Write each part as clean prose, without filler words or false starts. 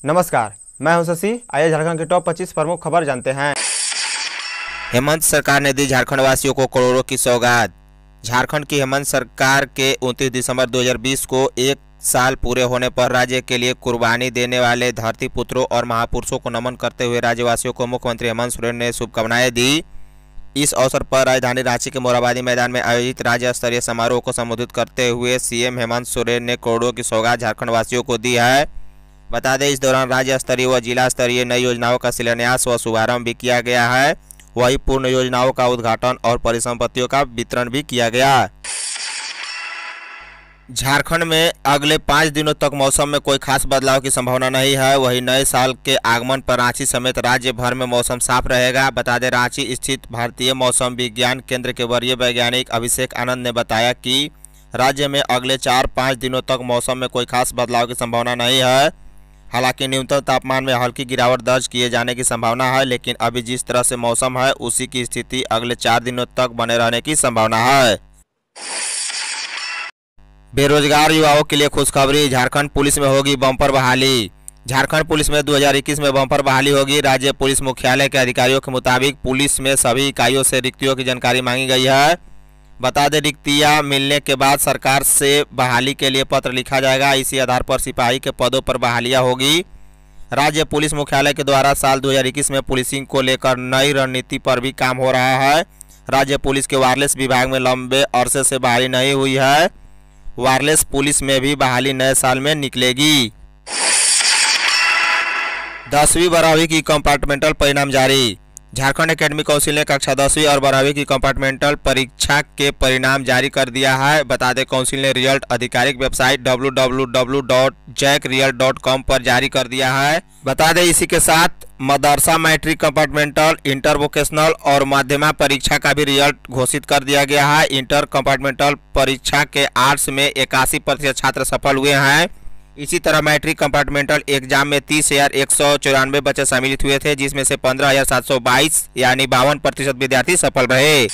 नमस्कार, मैं हूं शशि। आइए झारखंड के टॉप 25 प्रमुख खबर जानते हैं। हेमंत सरकार ने दी झारखंड वासियों को करोड़ों की सौगात। झारखंड की हेमंत सरकार के 29 दिसंबर 2020 को एक साल पूरे होने पर राज्य के लिए कुर्बानी देने वाले धरती पुत्रों और महापुरुषों को नमन करते हुए राज्यवासियों को मुख्यमंत्री हेमंत सोरेन ने शुभकामनाएं दी। इस अवसर पर राजधानी रांची के मोरहाबादी मैदान में आयोजित राज्य स्तरीय समारोह को संबोधित करते हुए सीएम हेमंत सोरेन ने करोड़ों की सौगात झारखंड वासियों को दी है। बता दें, इस दौरान राज्य स्तरीय व जिला स्तरीय नई योजनाओं का शिलान्यास व शुभारंभ भी किया गया है। वहीं पूर्ण योजनाओं का उद्घाटन और परिसंपत्तियों का वितरण भी किया गया। झारखंड में अगले 5 दिनों तक मौसम में कोई खास बदलाव की संभावना नहीं है। वहीं नए साल के आगमन पर रांची समेत राज्य भर में मौसम साफ रहेगा। बता दें, रांची स्थित भारतीय मौसम विज्ञान केंद्र के वरीय वैज्ञानिक अभिषेक आनंद ने बताया कि राज्य में अगले 4-5 दिनों तक मौसम में कोई खास बदलाव की संभावना नहीं है। हालांकि न्यूनतम तापमान में हल्की गिरावट दर्ज किए जाने की संभावना है, लेकिन अभी जिस तरह से मौसम है उसी की स्थिति अगले 4 दिनों तक बने रहने की संभावना है। बेरोजगार युवाओं के लिए खुशखबरी, झारखंड पुलिस में होगी बम्पर बहाली। झारखंड पुलिस में 2021 में बम्पर बहाली होगी। राज्य पुलिस मुख्यालय के अधिकारियों के मुताबिक पुलिस में सभी इकाइयों से रिक्तियों की जानकारी मांगी गई है। बता दें, रिक्तियां मिलने के बाद सरकार से बहाली के लिए पत्र लिखा जाएगा। इसी आधार पर सिपाही के पदों पर बहालियां होगी। राज्य पुलिस मुख्यालय के द्वारा साल 2021 में पुलिसिंग को लेकर नई रणनीति पर भी काम हो रहा है। राज्य पुलिस के वायरलेस विभाग में लंबे अरसे से बहाली नहीं हुई है। वायरलेस पुलिस में भी बहाली नए साल में निकलेगी। 10वीं 12वीं की कंपार्टमेंटल परिणाम जारी। झारखंड एकेडमिक काउंसिल ने कक्षा 10वीं और 12वीं की कंपार्टमेंटल परीक्षा के परिणाम जारी कर दिया है। बता दें, काउंसिल ने रिजल्ट आधिकारिक वेबसाइट www.jackreal.com पर जारी कर दिया है। बता दें, इसी के साथ मदरसा मैट्रिक कंपार्टमेंटल, इंटर वोकेशनल और माध्यमिक परीक्षा का भी रिजल्ट घोषित कर दिया गया है। इंटर कंपार्टमेंटल परीक्षा के आर्ट्स में 81% छात्र सफल हुए हैं। इसी तरह मैट्रिक कंपार्टमेंटल एग्जाम में 30,194 बच्चे सम्मिलित हुए थे, जिसमें से 15,722 यानी 52% विद्यार्थी सफल रहे।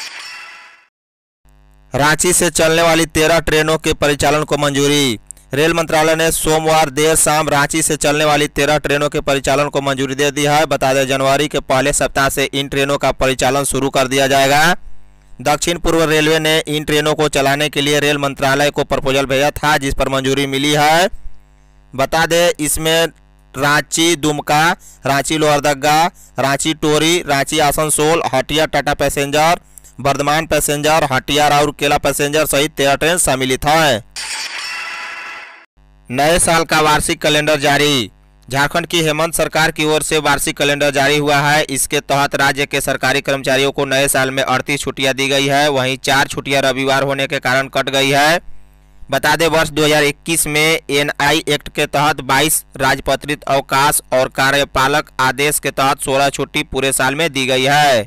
रांची से चलने वाली 13 ट्रेनों के परिचालन को मंजूरी। रेल मंत्रालय ने सोमवार देर शाम रांची से चलने वाली 13 ट्रेनों के परिचालन को मंजूरी दे दी है। बता दें, जनवरी के पहले सप्ताह से इन ट्रेनों का परिचालन शुरू कर दिया जाएगा। दक्षिण पूर्व रेलवे ने इन ट्रेनों को चलाने के लिए रेल मंत्रालय को प्रपोजल भेजा था, जिस पर मंजूरी मिली है। बता दें, इसमें Ranchi Dumka, Ranchi Lohardaga, Ranchi Tori, Ranchi Asansol, Hatia Tata passenger, Bardhaman passenger, Hatia Rourkela passenger सहित 13 ट्रेन सम्मिलित हैं। नए साल का वार्षिक कैलेंडर जारी। झारखंड की हेमंत सरकार की ओर से वार्षिक कैलेंडर जारी हुआ है। इसके तहत राज्य के सरकारी कर्मचारियों को नए साल में 38 छुट्टियां दी गई है। वहीं 4 छुट्टियां रविवार होने के कारण कट गई है। बता दें, वर्ष 2021 में एनआई एक्ट के तहत 22 राजपत्रित अवकाश और कार्यपालक आदेश के तहत 16 छुट्टी पूरे साल में दी गई है।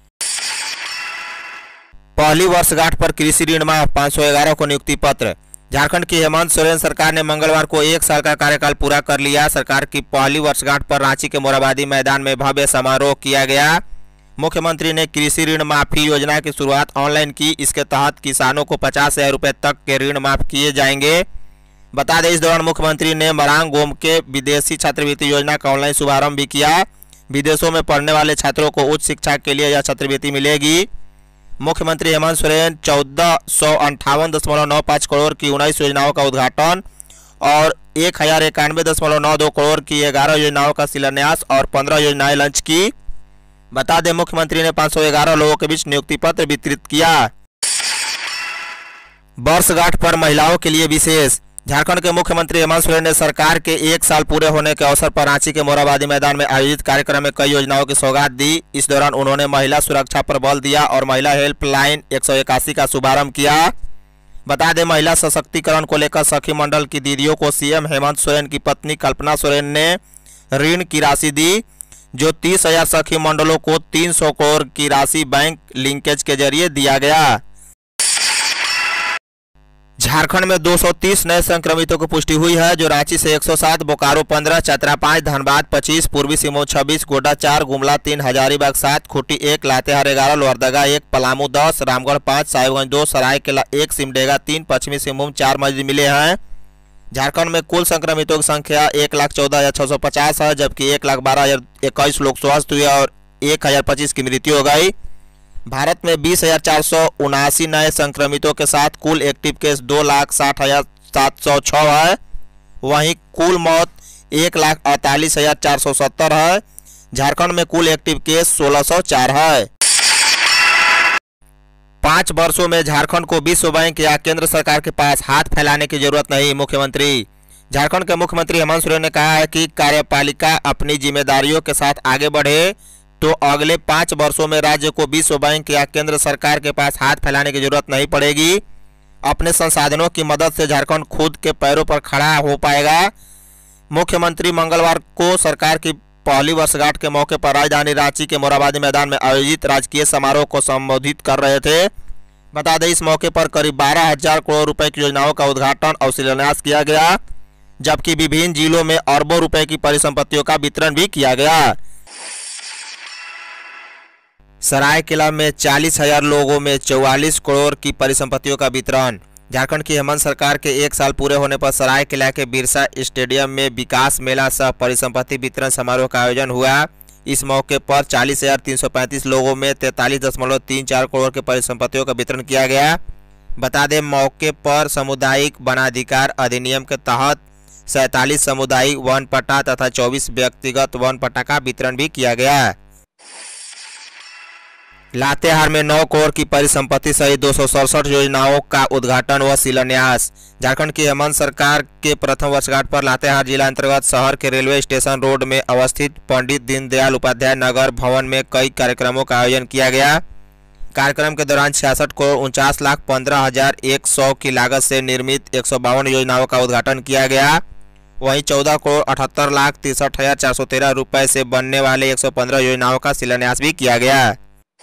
पहली वर्षगांठ पर कृषि ऋण माफ, 511 को नियुक्ति पत्र। झारखंड की हेमंत सोरेन सरकार ने मंगलवार को 1 साल का कार्यकाल पूरा कर लिया। सरकार की पहली वर्षगांठ पर रांची के मोरहाबादी मैदान में भव्य समारोह किया गया। मुख्यमंत्री ने कृषि ऋण माफी योजना की शुरुआत ऑनलाइन की। इसके तहत किसानों को 50,000 रुपए तक के ऋण माफ किए जाएंगे। बता दें, इस दौरान मुख्यमंत्री ने मरांग गोम के विदेशी छात्रवृत्ति योजना का ऑनलाइन शुभारंभ भी किया। विदेशों में पढ़ने वाले छात्रों को उच्च शिक्षा के लिए यह छात्रवृत्ति मिलेगी। मुख्यमंत्री हेमंत सोरेन 1458.95 करोड़ की 19 योजनाओं का उद्घाटन और 1091.92 करोड़ की 11 योजनाओं का शिलान्यास और 15 योजनाएं लॉन्च की। बता दें, मुख्यमंत्री ने 511 लोगों के बीच नियुक्ति पत्र वितरित किया। वर्षगांठ पर महिलाओं के लिए विशेष। झारखंड के मुख्यमंत्री हेमंत सोरेन ने सरकार के 1 साल पूरे होने के अवसर पर रांची के मोरहाबादी मैदान में आयोजित कार्यक्रम में कई योजनाओं की सौगात दी। इस दौरान उन्होंने महिला सुरक्षा पर बल दिया और महिला हेल्पलाइन 181 का शुभारंभ किया। बता दें, महिला सशक्तिकरण को लेकर सखी मंडल की दीदियों को सीएम हेमंत सोरेन की पत्नी कल्पना सोरेन ने ऋण की राशि दी, जो 30,000 सखी मंडलों को 300 करोड़ की राशि बैंक लिंकेज के जरिए दिया गया। झारखंड में 230 नए संक्रमितों की पुष्टि हुई है, जो रांची से 107, बोकारो 15, चतरा 5, धनबाद 25, पूर्वी सिंहभूम 26, गोड्डा 4, गुमला 3, हजारीबाग 7, खूंटी 1, लातेहार 11, लोहरदगा 1, पलामू 10, रामगढ़ 5, साहिबगंज 2, सरायकेला 1, सिमडेगा 3, पश्चिमी सिंहभूम 4 मरीज मिले हैं। झारखंड में कुल संक्रमितों की संख्या 1,14,650 है, जबकि 1,12,021 लोग स्वस्थ हुए और 1,025 की मृत्यु हो गई। भारत में 20,479 नए संक्रमितों के साथ कुल एक्टिव केस 2,60,706 है। वहीं कुल मौत 1,48,470 है। झारखंड में कुल एक्टिव केस 1,604 है। 5 वर्षों में झारखंड को विश्व बैंक या केंद्र सरकार के पास हाथ फैलाने की जरूरत नहीं। मुख्यमंत्री झारखंड के मुख्यमंत्री हेमंत सोरेन ने कहा है कि कार्यपालिका अपनी जिम्मेदारियों के साथ आगे बढ़े तो अगले 5 वर्षों में राज्य को विश्व बैंक या केंद्र सरकार के पास हाथ फैलाने की जरूरत नहीं पड़ेगी। अपने संसाधनों की मदद से झारखंड खुद के पैरों पर खड़ा हो पाएगा। मुख्यमंत्री मंगलवार को सरकार की पहली वर्षगांठ के मौके पर राजधानी रांची के मोरहाबादी मैदान में आयोजित राजकीय समारोह को संबोधित कर रहे थे। बता दें, इस मौके पर करीब 12,000 करोड़ रुपए की योजनाओं का उद्घाटन और शिलान्यास किया गया, जबकि विभिन्न जिलों में अरबों रुपए की परिसंपत्तियों का वितरण भी किया गया। सरायकेला में 40,000 लोगों में 44 करोड़ की परिसंपत्तियों का वितरण। झारखंड की हेमंत सरकार के 1 साल पूरे होने पर सरायकेला के बिरसा स्टेडियम में विकास मेला सह परिसंपत्ति वितरण समारोह का आयोजन हुआ। इस मौके पर 40,335 लोगों में 43.34 करोड़ के परिसंपत्तियों का वितरण किया गया। बता दें, मौके पर सामुदायिक वनाधिकार अधिनियम के तहत 47 सामुदायिक वन पट्टा तथा 24 व्यक्तिगत वन पट्टा का वितरण भी किया गया। लातेहार में 9 करोड़ की परिसंपत्ति सहित 267 योजनाओं का उद्घाटन व शिलान्यास। झारखंड की हेमंत सरकार के प्रथम वर्षगांठ पर लातेहार जिला अंतर्गत शहर के रेलवे स्टेशन रोड में अवस्थित पंडित दीनदयाल उपाध्याय नगर भवन में कई कार्यक्रमों का आयोजन किया गया। कार्यक्रम के दौरान 66 करोड़ 49,15,100 की लागत से निर्मित 152 योजनाओं का उद्घाटन किया गया। वहीं 14 करोड़ 78,63,413 रुपए से बनने वाले 115 योजनाओं का शिलान्यास भी किया गया।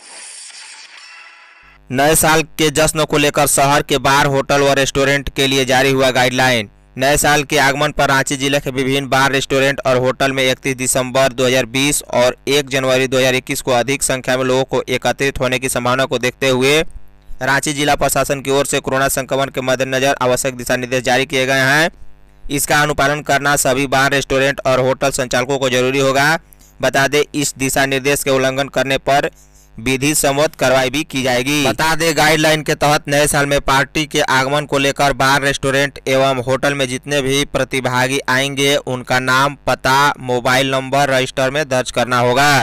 नए साल के जश्न को लेकर शहर के बार, होटल व रेस्टोरेंट के लिए जारी हुआ गाइडलाइन। नए साल के आगमन पर रांची जिले के विभिन्न बार, रेस्टोरेंट और होटल में 31 दिसंबर 2020 और 1 जनवरी 2021 को अधिक संख्या में लोगों को एकत्रित होने की संभावना को देखते हुए रांची जिला प्रशासन की ओर से कोरोना संक्रमण के मद्देनजर आवश्यक दिशा निर्देश जारी किए गए हैं। इसका अनुपालन करना सभी बार, रेस्टोरेंट और होटल संचालकों को जरूरी होगा। बता दें, इस दिशा निर्देश के उल्लंघन करने पर विधि सम्मत कार्रवाई भी की जाएगी। बता दें, गाइडलाइन के तहत नए साल में पार्टी के आगमन को लेकर बार, रेस्टोरेंट एवं होटल में जितने भी प्रतिभागी आएंगे उनका नाम, पता, मोबाइल नंबर रजिस्टर में दर्ज करना होगा।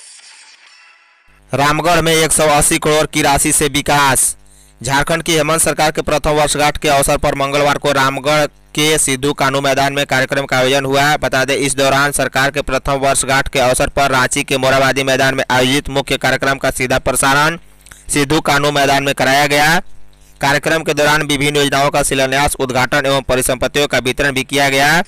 रामगढ़ में 180 करोड़ की राशि से विकास। झारखंड की हेमंत सरकार के प्रथम वर्षगांठ के अवसर पर मंगलवार को रामगढ़ के सिद्धू कानू मैदान में कार्यक्रम का आयोजन हुआ। बता दें, इस दौरान सरकार के प्रथम वर्षगांठ के अवसर पर रांची के मोरहाबादी मैदान में आयोजित मुख्य कार्यक्रम का सीधा प्रसारण सिद्धू कानू मैदान में कराया गया। कार्यक्रम के दौरान विभिन्न योजनाओं का शिलान्यास, उद्घाटन एवं परिसंपत्तियों का वितरण भी किया गया।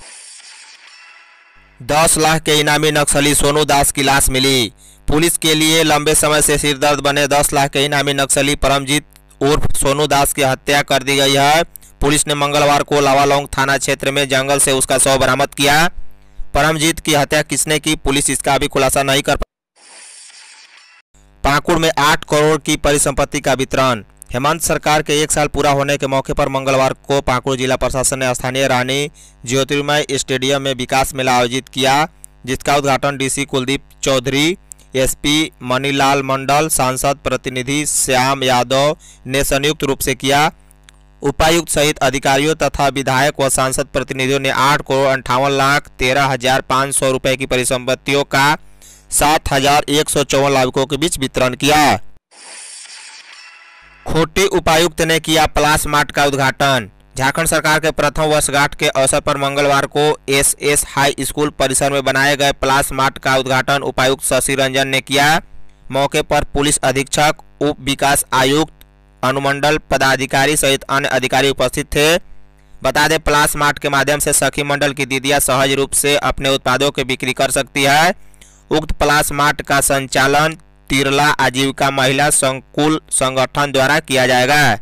10 लाख के इनामी नक्सली सोनू दास की लाश मिली। पुलिस के लिए लंबे समय से सिरदर्द बने 10 लाख के इनामी नक्सली परमजीत उर्फ सोनू दास की हत्या कर दी गई है। पुलिस ने मंगलवार को लावालौंग थाना क्षेत्र में जंगल से उसका शव बरामद किया। परमजीत की हत्या किसने की, पुलिस इसका अभी खुलासा नहीं कर पाई। पाकुड़ में 8 करोड़ की परिसंपत्ति का वितरण। हेमंत सरकार के 1 साल पूरा होने के मौके पर मंगलवार को पाकुड़ जिला प्रशासन ने स्थानीय रानी ज्योतिर्मय स्टेडियम में विकास मेला आयोजित किया, जिसका उद्घाटन डीसी कुलदीप चौधरी, एसपी मनीलाल मंडल, सांसद प्रतिनिधि श्याम यादव ने संयुक्त रूप से किया। उपायुक्त सहित अधिकारियों तथा विधायक व सांसद प्रतिनिधियों ने 8 करोड़ 58,13,500 रुपए की परिसंपत्तियों का 7,154 लाभुकों के बीच वितरण किया। खूंटी उपायुक्त ने किया प्लास मार्ट का उद्घाटन। झारखंड सरकार के प्रथम वर्षगांठ के अवसर पर मंगलवार को एसएस हाई स्कूल परिसर में बनाए गए प्लास मार्ट का उद्घाटन उपायुक्त शशि रंजन ने किया। मौके पर पुलिस अधीक्षक, उप विकास आयुक्त, अनुमंडल पदाधिकारी सहित अन्य अधिकारी उपस्थित थे। बता दें, प्लास मार्ट के माध्यम से सखी मंडल की दीदियां सहज रूप से अपने उत्पादों की बिक्री कर सकती है। उक्त प्लास मार्ट का संचालन तिरला आजीविका महिला संकुल संगठन द्वारा किया जाएगा।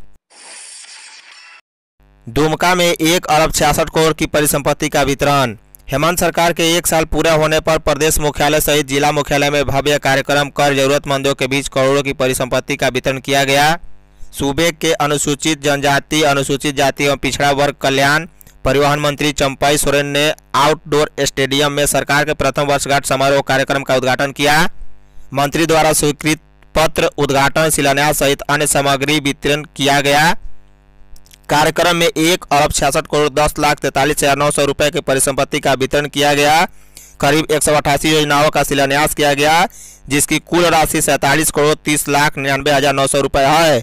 दुमका में 1 अरब 66 करोड़ की परिसंपत्ति का वितरण। हेमंत सरकार के 1 साल पूरा होने पर प्रदेश मुख्यालय सहित जिला मुख्यालय में भव्य कार्यक्रम कर जरूरतमंदों के बीच करोड़ों की परिसंपत्ति का वितरण किया गया। सूबे के अनुसूचित जनजाति, अनुसूचित जाति एवं पिछड़ा वर्ग कल्याण, परिवहन मंत्री चंपई सोरेन ने आउटडोर स्टेडियम में सरकार के प्रथम वर्षगांठ समारोह कार्यक्रम का उद्घाटन किया। मंत्री द्वारा स्वीकृत पत्र, उद्घाटन, शिलान्यास सहित अन्य सामग्री वितरण किया गया। कार्यक्रम में 1,66,10,43,900 रुपए की परिसंपत्ति का वितरण किया गया। करीब 188 योजनाओं का शिलान्यास किया गया, जिसकी कुल राशि 47,30,99,900 रुपए है।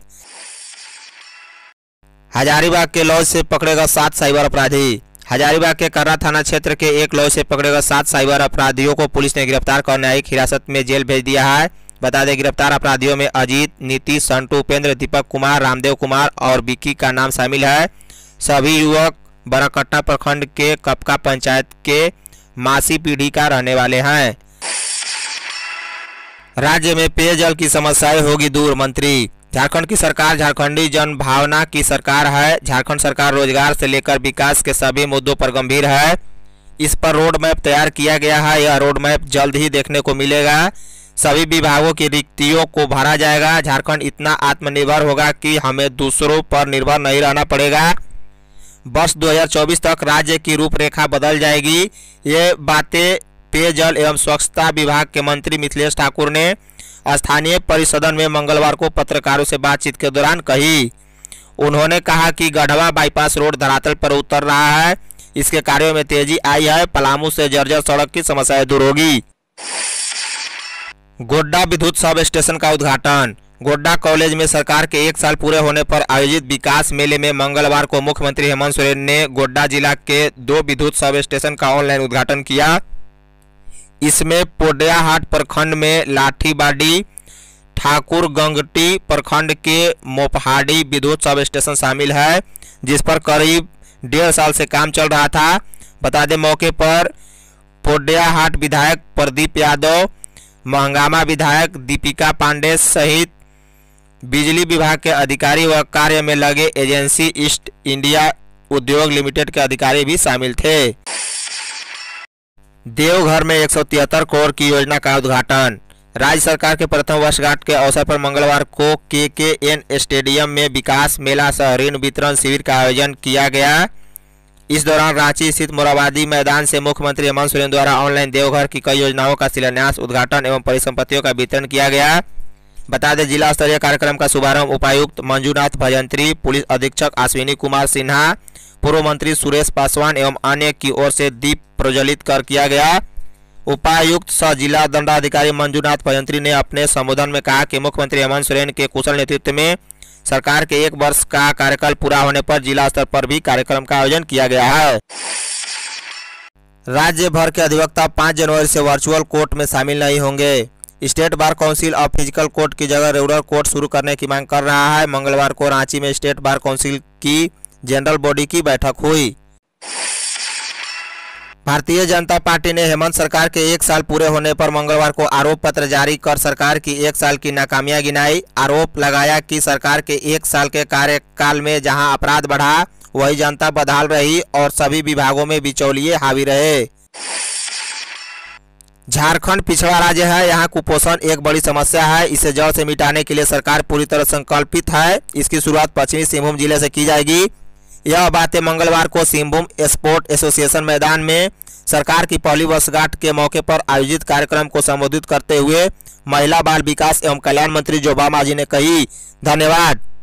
हजारीबाग के लॉज से पकड़ेगा 7 साइबर अपराधी। हजारीबाग के कर्रा थाना क्षेत्र के एक लॉज से पकड़ेगा 7 साइबर अपराधियों को पुलिस ने गिरफ्तार कर न्यायिक हिरासत में जेल भेज दिया है। बता दें, गिरफ्तार अपराधियों में अजीत, नीतीश, संटू, उपेंद्र, दीपक कुमार, रामदेव कुमार और विक्की का नाम शामिल है। सभी युवक बरकट्टा प्रखंड के कपका पंचायत के मासी पीढ़ी का रहने वाले हैं। राज्य में पेयजल की समस्याएं होगी दूर, मंत्री। झारखंड की सरकार झारखंडी जन भावना की सरकार है। झारखंड सरकार रोजगार से लेकर विकास के सभी मुद्दों पर गंभीर है। इस पर रोड मैप तैयार किया गया है। यह रोड मैप जल्द ही देखने को मिलेगा। सभी विभागों की रिक्तियों को भरा जाएगा। झारखंड इतना आत्मनिर्भर होगा कि हमें दूसरों पर निर्भर नहीं रहना पड़ेगा। वर्ष 2024 तक राज्य की रूपरेखा बदल जाएगी। ये बातें पेयजल एवं स्वच्छता विभाग के मंत्री मिथिलेश ठाकुर ने स्थानीय परिसदन में मंगलवार को पत्रकारों से बातचीत के दौरान कही। उन्होंने कहा कि गढ़वा बाईपास रोड धरातल पर उतर रहा है। इसके कार्यों में तेजी आई है। पलामू से जर्जर सड़क की समस्याएं दूर होगी। गोड्डा विद्युत सब स्टेशन का उद्घाटन। गोड्डा कॉलेज में सरकार के 1 साल पूरे होने पर आयोजित विकास मेले में मंगलवार को मुख्यमंत्री हेमंत सोरेन ने गोड्डा जिला के 2 विद्युत सब स्टेशन का ऑनलाइन उद्घाटन किया। इसमें पोडियाहाट प्रखंड में लाठीबाड़ी, ठाकुरगंगटी प्रखंड के मोपहाड़ी विद्युत सब स्टेशन शामिल है, जिस पर करीब 1.5 साल से काम चल रहा था। बता दें, मौके पर पोडियाहाट विधायक प्रदीप यादव, महंगामा विधायक दीपिका पांडे सहित बिजली विभाग के अधिकारी व कार्य में लगे agency East India Udyog limited के अधिकारी भी शामिल थे। देवघर में 173 करोड़ की योजना का उद्घाटन। राज्य सरकार के प्रथम वर्षगांठ के अवसर पर मंगलवार को KKN स्टेडियम में विकास मेला सह ऋण वितरण शिविर का आयोजन किया गया। इस दौरान रांची स्थित मोराबादी मैदान से मुख्यमंत्री हेमंत सोरेन द्वारा ऑनलाइन देवघर की कई योजनाओं का शिलान्यास, उद्घाटन एवं परिसंपत्तियों का वितरण किया गया। बता दें, जिला स्तरीय कार्यक्रम का शुभारंभ उपायुक्त मंजूनाथ भजंत्री, पुलिस अधीक्षक अश्विनी कुमार सिन्हा, पूर्व मंत्री सुरेश पासवान एवं अन्य की ओर से दीप प्रज्वलित कर किया गया। उपायुक्त सह जिला दंडाधिकारी मंजूनाथ भजंत्री ने अपने संबोधन में कहा कि मुख्यमंत्री हेमंत सोरेन के कुशल नेतृत्व में सरकार के 1 वर्ष का कार्यकाल पूरा होने पर जिला स्तर पर भी कार्यक्रम का आयोजन किया गया है। राज्य भर के अधिवक्ता 5 जनवरी से वर्चुअल कोर्ट में शामिल नहीं होंगे। स्टेट बार काउंसिल अब फिजिकल कोर्ट की जगह रेगुलर कोर्ट शुरू करने की मांग कर रहा है। मंगलवार को रांची में स्टेट बार काउंसिल की जनरल बॉडी की बैठक हुई। भारतीय जनता पार्टी ने हेमंत सरकार के 1 साल पूरे होने पर मंगलवार को आरोप पत्र जारी कर सरकार की 1 साल की नाकामियां गिनाई। आरोप लगाया कि सरकार के 1 साल के कार्यकाल में जहां अपराध बढ़ा, वही जनता बदहाल रही और सभी विभागों में बिचौलिए हावी रहे। झारखंड पिछड़ा राज्य है। यहाँ कुपोषण एक बड़ी समस्या है। इसे जड़ से मिटाने के लिए सरकार पूरी तरह संकल्पित है। इसकी शुरुआत पश्चिमी सिंहभूम जिले से की जाएगी। यह बातें मंगलवार को सिंहभूम स्पोर्ट एसोसिएशन मैदान में सरकार की पहली वर्षगांठ के मौके पर आयोजित कार्यक्रम को संबोधित करते हुए महिला बाल विकास एवं कल्याण मंत्री जोबा मांझी ने कही। धन्यवाद।